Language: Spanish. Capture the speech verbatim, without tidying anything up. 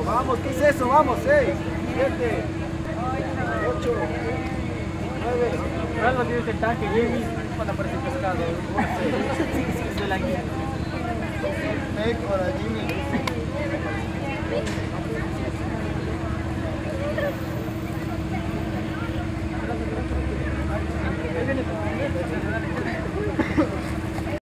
Vamos, ¿qué es eso? Vamos, seis, siete, ocho, nueve. Carlos tiene el tanque, Jimmy, cuando aparece el pescado. Es de la guía. Ven, hola Jimmy.